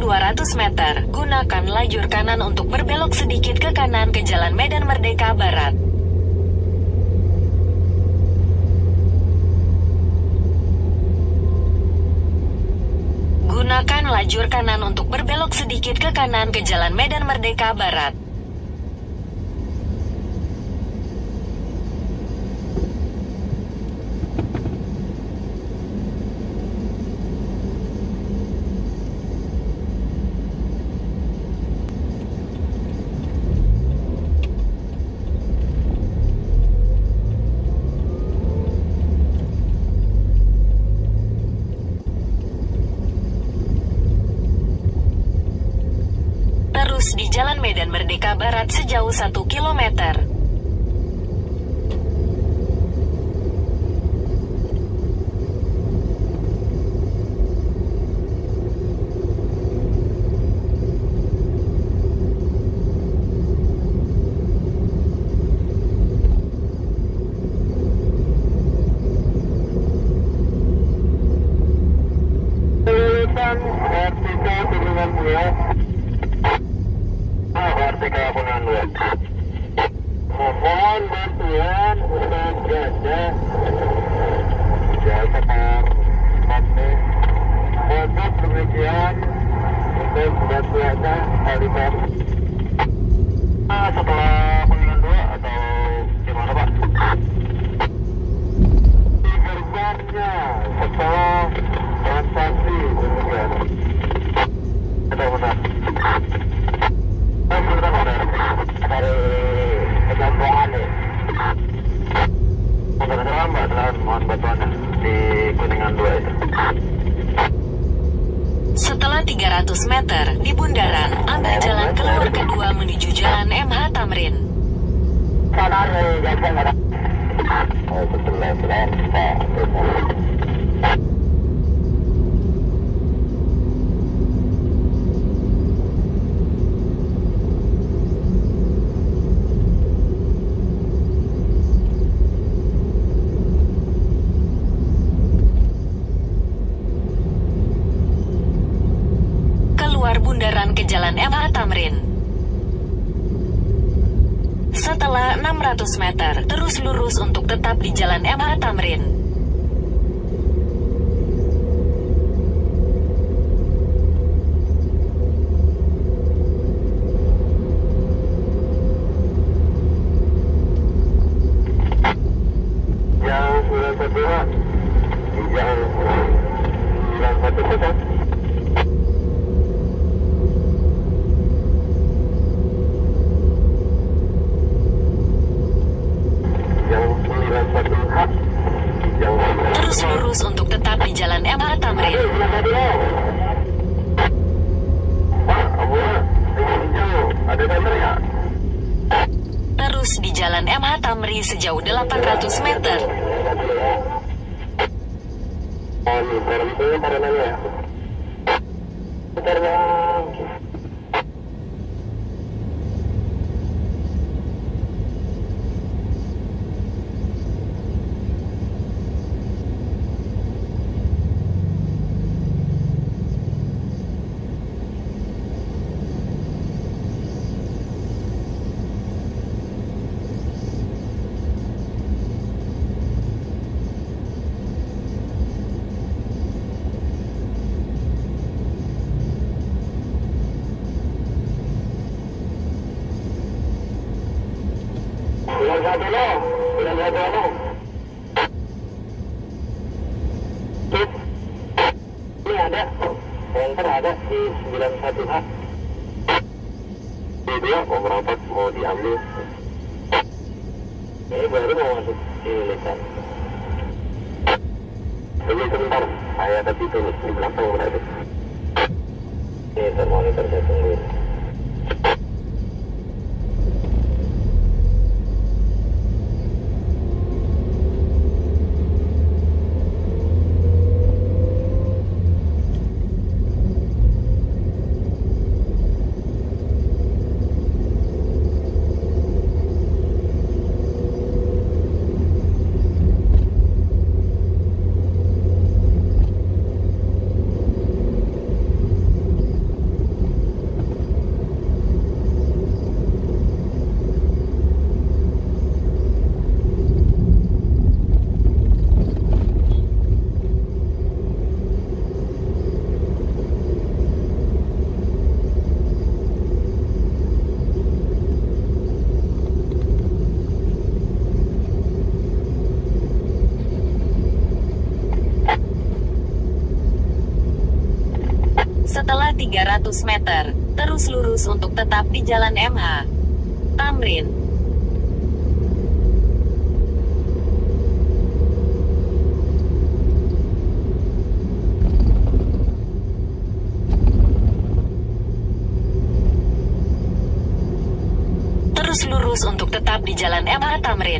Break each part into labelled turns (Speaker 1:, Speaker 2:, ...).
Speaker 1: 200 meter, gunakan lajur kanan untuk berbelok sedikit ke kanan ke Jalan Medan Merdeka Barat. Gunakan lajur kanan untuk berbelok sedikit ke kanan ke Jalan Medan Merdeka Barat. Terus di Jalan Medan Merdeka Barat sejauh 1 kilometer.
Speaker 2: Mohon bantuan untuk gajah sekitar sampai untuk demikian untuk bantuannya Halimah setelah Kuningan 2 atau gimana Pak? Di gerbangnya setelah transaksi demikian benar-benar dari kejangkauan benar-benar Mbak telah mohon bantuan di Kuningan 2 itu.
Speaker 1: Setelah 300 meter, di bundaran, ambil jalan keluar kedua menuju Jalan MH Tamrin.
Speaker 2: Kanan jasa nggak ada.
Speaker 1: Bundaran ke Jalan MH Tamrin. Setelah 600 meter, terus lurus untuk tetap di Jalan MH Tamrin.
Speaker 2: Yang 912, yang 911.
Speaker 1: Terus lurus untuk tetap di Jalan MH Tamrin. Terus di Jalan MH Tamrin sejauh 800 meter.
Speaker 2: Ini ada, center ada di 91A. B2 mau merapat, mau diambil. Ini baru mau masuk di lisan. Tunggu sebentar, saya tadi tulis di belakang berarti. Ini termonitor saya tungguin.
Speaker 1: 300 meter, terus lurus untuk tetap di Jalan MH Tamrin. Terus lurus untuk tetap di Jalan MH Tamrin.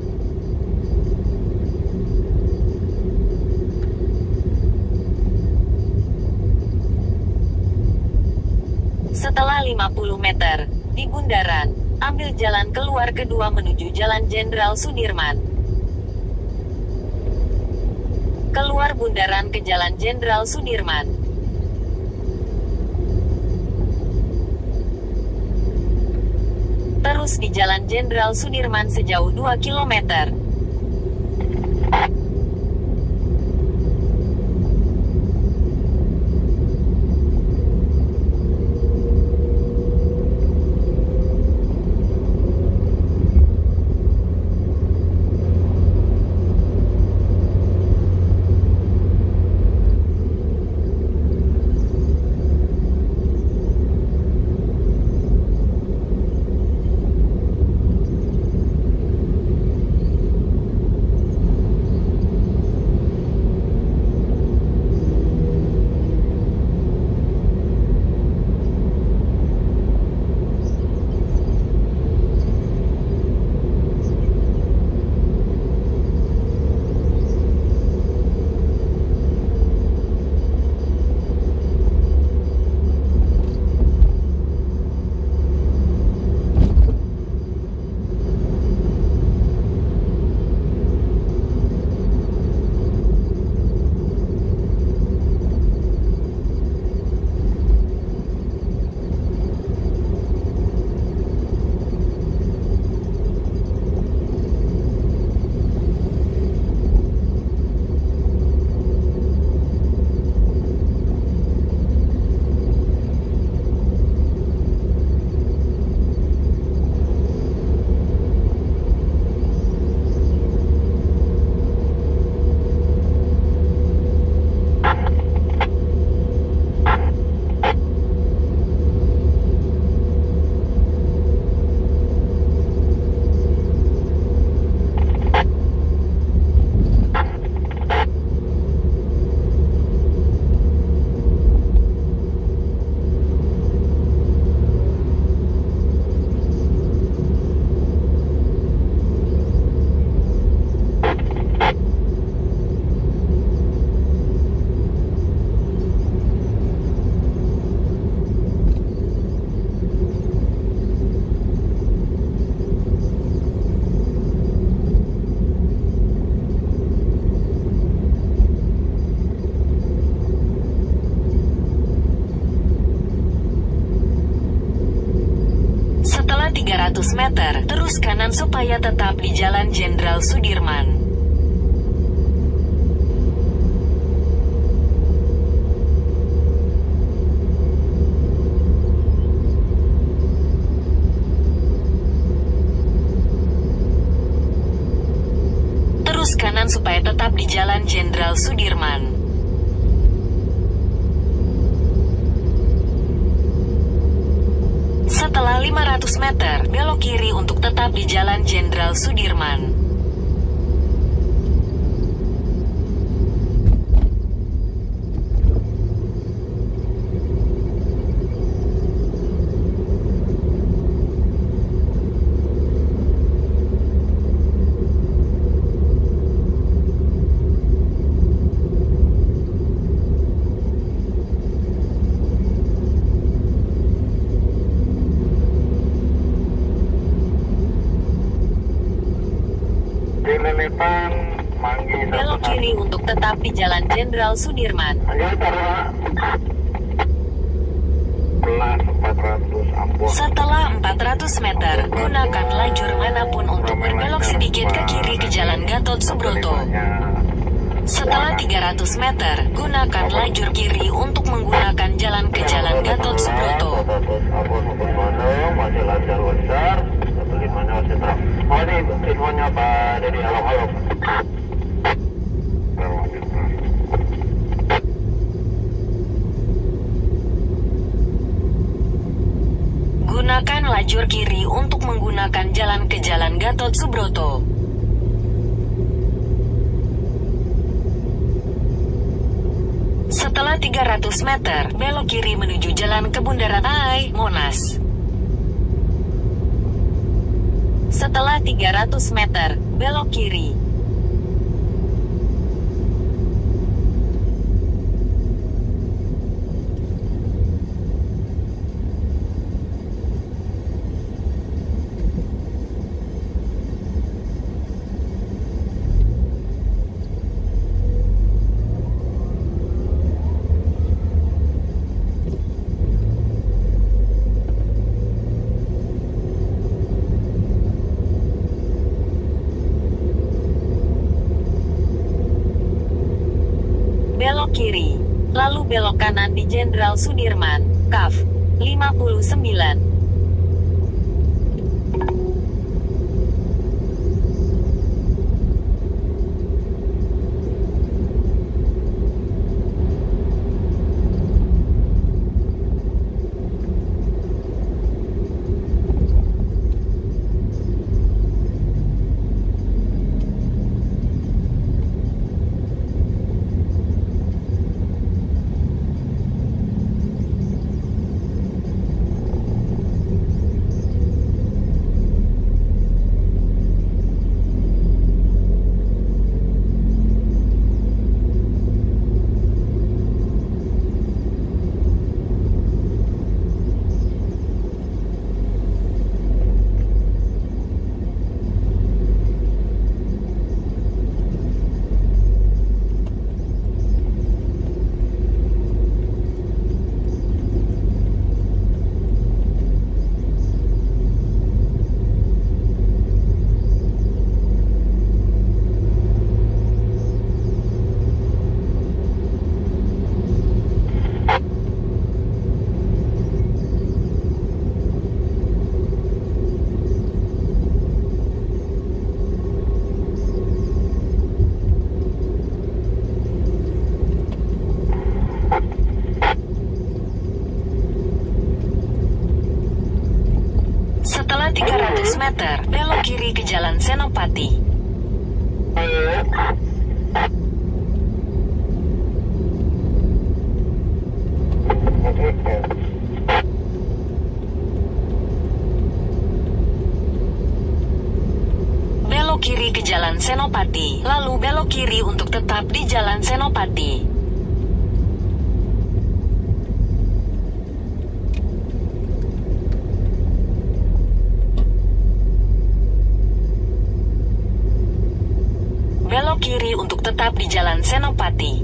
Speaker 1: Setelah 50 meter, di bundaran, ambil jalan keluar kedua menuju Jalan Jenderal Sudirman. Keluar bundaran ke Jalan Jenderal Sudirman. Terus di Jalan Jenderal Sudirman sejauh 2 km. Setelah 300 meter, terus kanan supaya tetap di Jalan Jenderal Sudirman. Terus kanan supaya tetap di Jalan Jenderal Sudirman. Setelah 500 meter, belok kiri untuk tetap di Jalan Jenderal Sudirman. Belok kiri untuk tetap di Jalan Jenderal Sudirman. Setelah 400 meter, gunakan lajur manapun untuk berbelok sedikit ke kiri ke Jalan Gatot Subroto. Setelah 300 meter, gunakan lajur kiri untuk menggunakan jalan ke Jalan Gatot Subroto.
Speaker 2: Masih lancar besar, 15 Oh ini infonya Pak Dedi, halo.
Speaker 1: Gunakan lajur kiri untuk menggunakan jalan ke Jalan Gatot Subroto. Setelah 300 meter, belok kiri menuju Jalan ke Bundaran HI, Monas. Setelah 300 meter, belok kiri. Belok kiri, lalu belok kanan di Jenderal Sudirman, Kaf. 59. Setelah 300 meter, belok kiri ke Jalan Senopati. Belok kiri ke Jalan Senopati, lalu belok kiri untuk tetap di Jalan Senopati. Belok kiri untuk tetap di Jalan Senopati.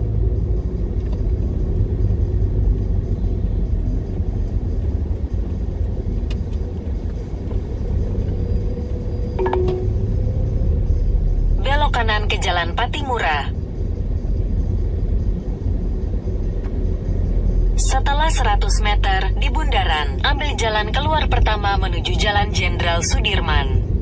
Speaker 1: Belok kanan ke Jalan Patimura. Setelah 100 meter, di bundaran, ambil jalan keluar pertama menuju Jalan Jenderal Sudirman.